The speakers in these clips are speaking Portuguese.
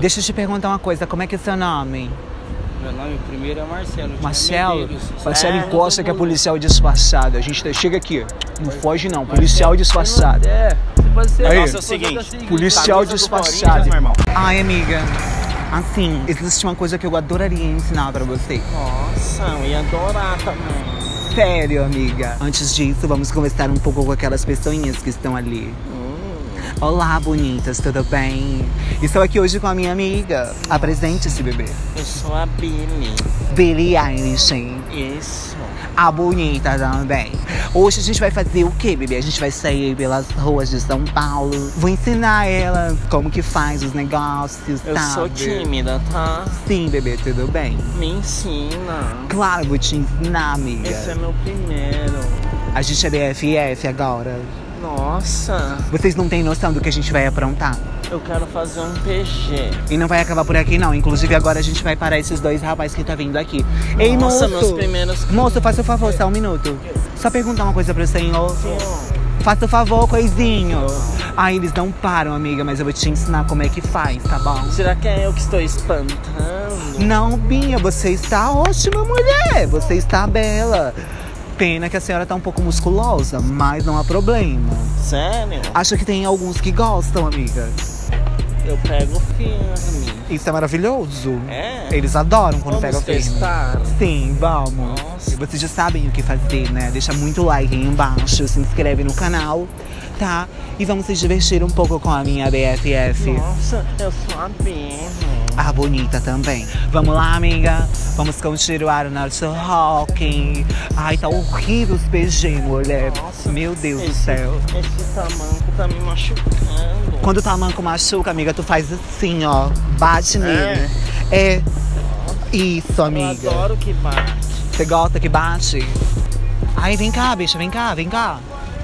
Deixa eu te perguntar uma coisa, como é que é seu nome? Meu nome primeiro é Marcelo. Marcelo? Marcelo encosta que é policial disfarçado. A gente chega aqui, não foge não, policial disfarçado. Você pode ser. Aí, Nossa, é o seguinte. policial disfarçado. Meu irmão. Ai, amiga, assim, existe uma coisa que eu adoraria ensinar pra você. Nossa, eu ia adorar também. Sério, amiga. Antes disso, vamos conversar um pouco com aquelas pessoinhas que estão ali. Olá, bonitas, tudo bem? Estou aqui hoje com a minha amiga. Apresente-se, bebê. Eu sou a Billy. Billie Eilish. Isso. A bonita também. Hoje a gente vai fazer o quê, bebê? A gente vai sair pelas ruas de São Paulo. Vou ensinar ela como que faz os negócios, Eu sabe? sou tímida, tá? Sim, bebê, tudo bem? Me ensina. Claro, vou te ensinar, amiga. Esse é meu primeiro. A gente é BFF agora. Nossa. Vocês não têm noção do que a gente vai aprontar. Eu quero fazer um PG. E não vai acabar por aqui, não. Inclusive, agora a gente vai parar esses dois rapazes que tá vindo aqui. Ei, Nossa, moço! meus primeiros... Moço, faça o favor, só um minuto. Só perguntar uma coisa pro senhor. Senhor. Faça o favor, coisinho. Ai, eles não param, amiga, mas eu vou te ensinar como é que faz, tá bom? Será que é eu que estou espantando? Não, Binha, você está ótima, mulher. Você está bela. Pena que a senhora tá um pouco musculosa, mas não há problema. Sério? Acho que tem alguns que gostam, amiga. Eu pego firme. Isso é maravilhoso. É? Eles adoram quando pegam Vamos firme. testar? Sim, vamos. Nossa. E vocês já sabem o que fazer, né? Deixa muito like aí embaixo, se inscreve no canal, tá? E vamos se divertir um pouco com a minha BFF. Nossa, eu sou a Billy. Ah, bonita também. Vamos lá, amiga. Vamos continuar o nosso rocking. Ai, tá horrível os PG, mulher. Nossa, meu Deus do céu. Esse tamanco tá me machucando. Quando o tamanco machuca, amiga, tu faz assim, ó. Bate nele. É. Isso, amiga. Eu adoro que bate. Você gosta que bate? Ai, vem cá, bicha, vem cá, vem cá.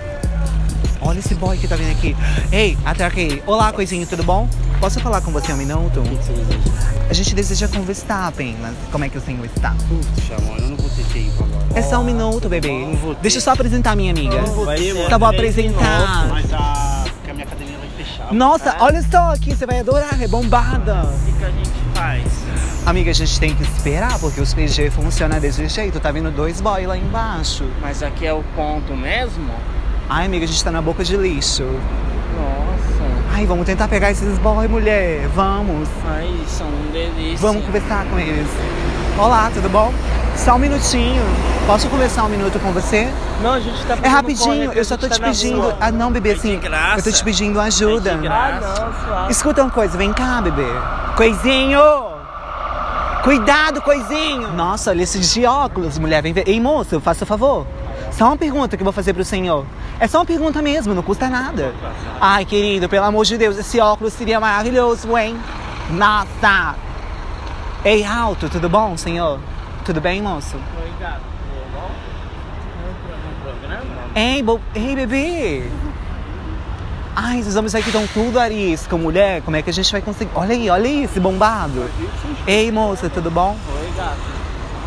Olha esse boy que tá vindo aqui. Ei, até aqui. Olá, coisinho, tudo bom? Posso falar com você um minuto? O que você deseja? A gente deseja conversar apenas. Como é que o senhor está? Puxa, amor, eu não vou ter tempo agora. É só um minuto, bebê. Não vou ter. Deixa eu só apresentar a minha amiga. Não vou ter, Só vou mano. apresentar. Mas porque a minha academia vai fechar. Nossa, É? olha só aqui, você vai adorar, é bombada. O que a gente faz? Amiga, a gente tem que esperar, porque os PG funcionam desse jeito. Tá vindo dois boys lá embaixo. Mas aqui é o ponto mesmo? Ai, amiga, a gente tá na boca de lixo. Nossa. Ai, vamos tentar pegar esses boys, mulher. Vamos. Ai, são um delícia. Vamos conversar com eles. Olá, tudo bom? Só um minutinho. Posso conversar um minuto com você? Não, a gente tá É rapidinho, eu só tô te pedindo. Ah, não, bebê, assim. de graça. Eu tô te pedindo ajuda. É de graça. não, suave. Escuta uma coisa, vem cá, bebê. Coisinho! Cuidado, coisinho! Nossa, olha esses de óculos, mulher. Vem ver. Ei, moço, faça favor. Só uma pergunta que eu vou fazer pro senhor. É só uma pergunta mesmo, não custa nada. Ai, querido, pelo amor de Deus, esse óculos seria maravilhoso, hein? Nossa! Ei, Alto, tudo bom, senhor? Tudo bem, moço? Oi, gato. Tudo bom? No programa? Ei, bebê! Ai, esses homens aqui estão tudo arisco, mulher. Como é que a gente vai conseguir? Olha aí esse bombado. Ei, moça, tudo bom? Oi, gato.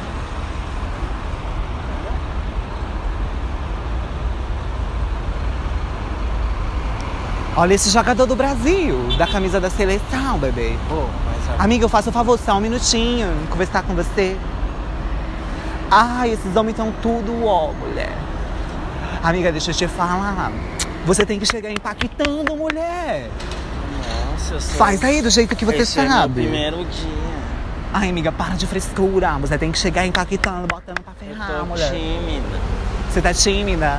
Olha esse jogador do Brasil, da camisa da seleção, bebê. Pô, mas Amiga, eu faço um favor, só um minutinho, conversar com você. Ai, esses homens estão tudo ó, mulher. Amiga, deixa eu te falar. Você tem que chegar impactando, mulher. Nossa, eu sou... Faz aí do jeito que você Esse é meu sabe. primeiro dia. Ai, amiga, para de frescura. Você tem que chegar impactando, botando pra ferrar, Eu tô mulher. tímida. Você tá tímida?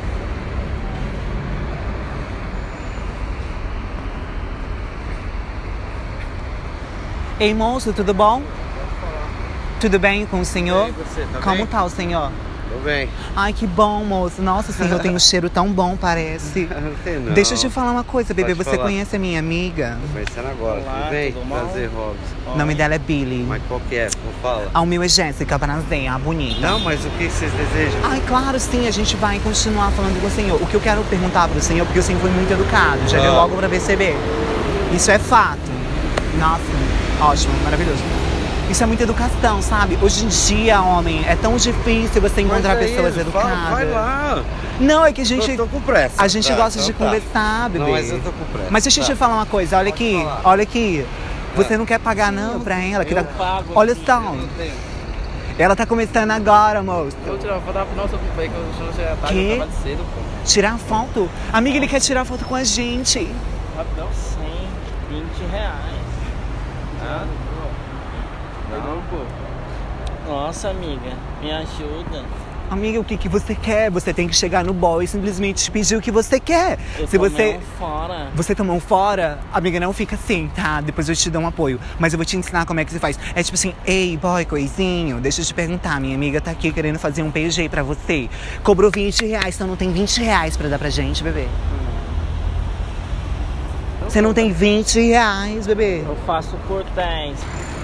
Ei, moço, tudo bom? Tudo bem com o senhor? E você, tá Como bem? tá o senhor? Tô bem. Ai, que bom, moço. Nossa, o senhor tem um cheiro tão bom, parece. Não tem não. Deixa eu te falar uma coisa, bebê. Pode Você falar. conhece a minha amiga? Tô conhecendo agora, Olá, tudo bem? tudo bom? Prazer, Robson. O nome dela é Billy. Mas qual que é? Como fala? Ah, o meu é Jéssica, prazer, a bonita. Não, mas o que vocês desejam? Ai, claro, sim, a gente vai continuar falando com o senhor. O que eu quero perguntar pro senhor, porque o senhor foi muito educado, já deu logo pra perceber. Isso é fato. Nossa, ótimo, maravilhoso. Isso é muita educação, sabe? Hoje em dia, homem, é tão difícil você encontrar Mas aí, pessoas educadas. Vai lá. Não, é que a gente... Tô com pressa. A gente Tá, gosta então de tá. conversar, bebê. Não, mas eu tô com pressa. Mas deixa eu te Tá. falar uma coisa, olha Pode aqui, falar. olha aqui. Você não quer pagar não pra ela? Que Eu dá... pago. Olha aqui, só, eu não tenho. ela tá começando agora, moço. Eu vou tirar uma foto da nossa companhia, que eu não sei a tarde, Que? eu tava de cedo, pô. Tirar foto? Amiga, ele quer tirar foto com a gente. Rapidão, 120 reais. Ah? Não, pô. Nossa, amiga, me ajuda. Amiga, o que que você quer? Você tem que chegar no boy e simplesmente pedir o que você quer. Eu Se tomei você... um fora. Você tomou um fora, amiga, não fica assim, tá? Depois eu te dou um apoio. Mas eu vou te ensinar como é que se faz. É tipo assim, ei, boy, coisinho, deixa eu te perguntar. Minha amiga tá aqui querendo fazer um PG pra você. Cobrou 20 reais, então não tem 20 reais pra dar pra gente, bebê. Você não tem 20 reais, bebê. Eu faço por 10.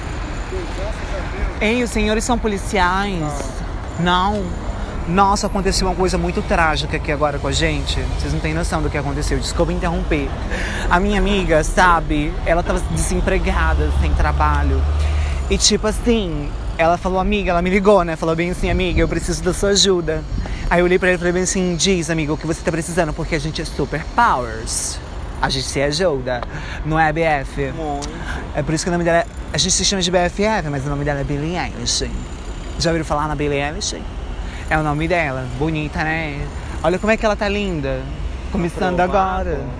Ei, os senhores são policiais? Não. Nossa, aconteceu uma coisa muito trágica aqui agora com a gente. Vocês não têm noção do que aconteceu. Desculpa interromper. A minha amiga, sabe, ela tava desempregada, sem trabalho. E tipo assim, ela falou, amiga, ela me ligou, né? Falou bem assim, amiga, eu preciso da sua ajuda. Aí eu olhei pra ela e falei bem assim, diz, amiga, o que você tá precisando? Porque a gente é super powers. A gente se ajuda. Não é BF. Muito. É por isso que o nome dela é... A gente se chama de BFF, mas o nome dela é Billie Eilish. Já ouviram falar na Billie Eilish? É o nome dela. Bonita, né? Olha como é que ela tá linda. Começando Aprovado. agora.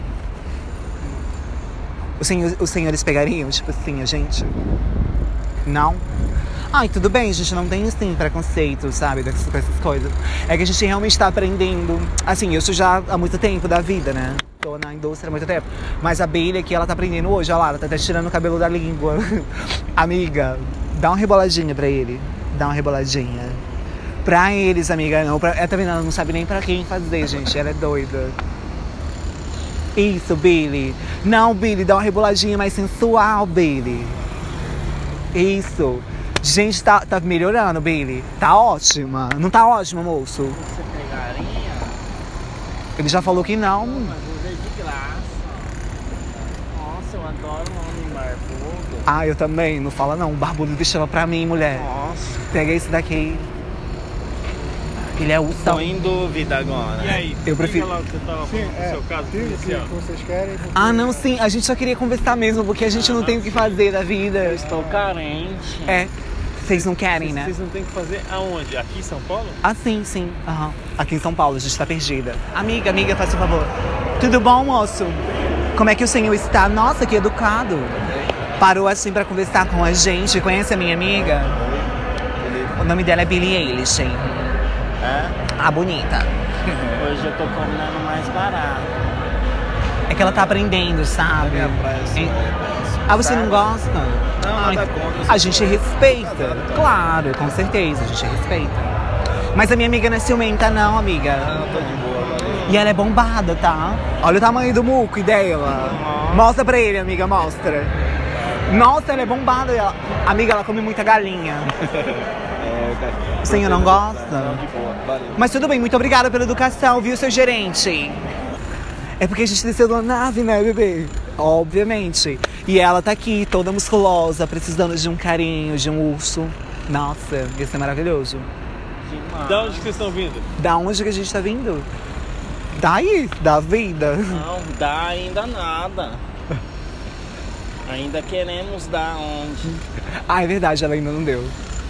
Os senhores pegariam, tipo assim, a gente? Não? Ai, tudo bem, a gente não tem, assim, preconceito, sabe? Com essas coisas. É que a gente realmente tá aprendendo. Assim, eu sou já há muito tempo da vida, né? Tô na indústria há muito tempo. Mas a Billie aqui, ela tá aprendendo hoje, olha lá, ela tá até tirando o cabelo da língua. Amiga, dá uma reboladinha pra ele. Dá uma reboladinha. Pra eles, amiga, não. Ela tá vendo, ela não sabe nem pra quem fazer, gente. Ela é doida. Isso, Billie. Não, Billie, dá uma reboladinha mais sensual, Billie. Isso. Gente, tá melhorando, Billie. Tá ótima. Não tá ótima, moço? Você pegaria? Ele já falou que não. Mas usei de graça. Nossa, eu adoro um homem barbudo. Ah, eu também. Não fala não. O barbudo deixava pra mim, mulher. Nossa. Pega esse daqui. Ele é o Tô em dúvida agora. E aí? Eu prefiro- Diga lá o que você tava falando do seu caso Diga o policial. que vocês querem. porque- Ah, não, sim. A gente só queria conversar mesmo, porque a gente não tem o que fazer da vida. Eu estou carente. É. Vocês não querem, né? Vocês não tem que fazer aonde? Aqui em São Paulo? Ah, sim, sim. Aham. Aqui em São Paulo, a gente tá perdida. Amiga, faz um favor. Tudo bom, moço? Como é que o senhor está? Nossa, que educado. Parou assim pra conversar com a gente. Conhece a minha amiga? O nome dela é Billie Eilish. É? Ah, bonita. Hoje eu tô combinando mais barato. É que ela tá aprendendo, sabe? Minha praia só Hein? é Ah, você não gosta? Não, Ai, nada contra. a gente respeita. Claro, com certeza, a gente respeita. Mas a minha amiga não é ciumenta, não, amiga. Não, tô de boa, valeu. E ela é bombada, tá? Olha o tamanho do muco dela. Mostra pra ele, amiga, mostra. Nossa, ela é bombada. Amiga, ela come muita galinha. O senhor não gosta? Não, de boa, valeu. Mas tudo bem, muito obrigada pela educação, viu, seu gerente? É porque a gente desceu da nave, né, bebê? Obviamente. E ela tá aqui, toda musculosa, precisando de um carinho, de um urso. Nossa, ia ser maravilhoso. Demais. Da onde que vocês estão vindo? Da onde que a gente tá vindo? Daí, da vida. Não dá ainda nada. Ainda queremos dar onde? Ah, é verdade, ela ainda não deu.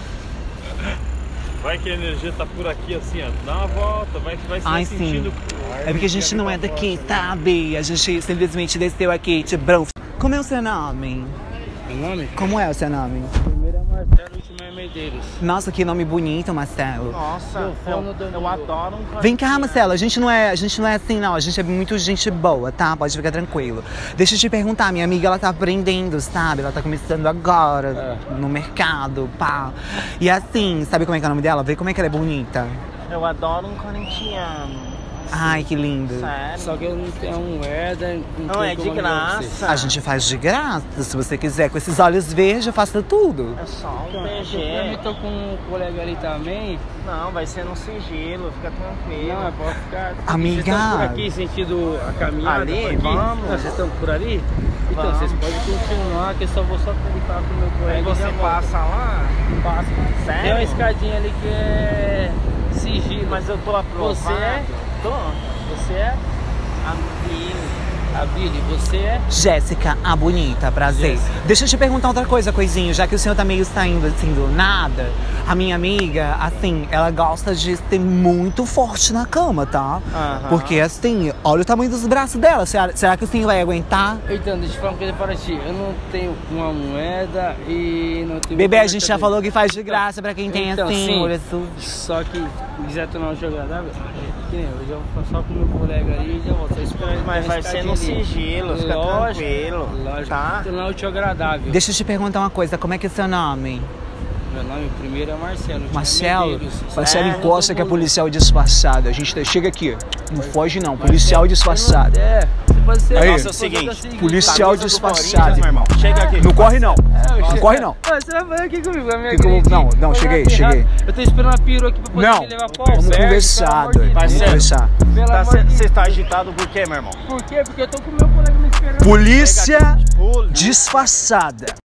Vai que a energia tá por aqui assim, ó. Dá uma volta, vai que vai se Ai, sentindo. É porque a gente não é daqui, sabe? A gente simplesmente desceu aqui, tipo, como é o seu nome? O nome? Como é o seu nome? Primeiro é Marcelo, último é Medeiros. Nossa, que nome bonito, Marcelo. Nossa, eu adoro um Vem cá, Marcelo, a gente não é assim, não. A gente é muito gente boa, tá? Pode ficar tranquilo. Deixa eu te perguntar, minha amiga, ela tá aprendendo, sabe? Ela tá começando agora no mercado, pá. E assim, sabe como é que é o nome dela? Vê como é que ela é bonita. Eu adoro um corintiano. Ai, que lindo. Sério? Só que eu não tenho moeda. Não, é de graça. A gente faz de graça, se você quiser. Com esses olhos verdes, eu faço tudo. É só um Eu PG. tô com um colega ali também. Não, vai ser no sigilo, fica tranquilo. Não, é pra ficar. Amiga. Vocês estão por aqui, sentido a caminhada? Ali, por aqui? vamos. Não, vocês estão por ali? Então, Vamos. vocês podem continuar, que eu só vou só contar com o meu colega. Aí e você já volto. passa lá? Passa. Sério? Tem uma escadinha ali que é sigilo. Mas eu tô aprovado. Você é? Tô. Você é? Amigo. A Billy, você é? Jéssica, a bonita, prazer. Jéssica. Deixa eu te perguntar outra coisa, coisinho, já que o senhor tá meio saindo assim do nada. A minha amiga, assim, ela gosta de ser muito forte na cama, tá? Porque assim, olha o tamanho dos braços dela. Será que o senhor vai aguentar? Então, deixa eu falar uma coisa para ti. Eu não tenho uma moeda e não tenho... Bebê, a gente já falou que faz de graça pra quem tem Então, assim, sim. olha só. Só que quiser tornar um jogo agradável, que nem eu já vou só com o meu colega ali e já vou só esperando. Mas vai ser no sigilo, fica tranquilo. Lógico, tá? tornar o jogo agradável. Deixa eu te perguntar uma coisa, como é que é seu nome? Meu nome primeiro é Marcelo. Marcelo? Marcelo É, encosta que é todo mundo. policial disfarçado. A gente chega aqui, não foge não, policial disfarçado. Você pode ser... Aí, Nossa, é o seguinte, policial camisa do disfarçado. Corinthians, meu irmão. Chega aqui. Não corre não, não corre não. Você vai fazer aqui comigo, vai me Fica- agredir. não, Vai cheguei, me aterrar. cheguei. Eu tô esperando a perua aqui pra poder Não, me levar pro vamos albergue, conversar, pelo amor de doido, vamos Deus. conversar. Pelo amor de Você Deus. tá agitado por quê, meu irmão? Por quê? Porque eu tô com o meu colega me esperando. Polícia Pula. disfarçada.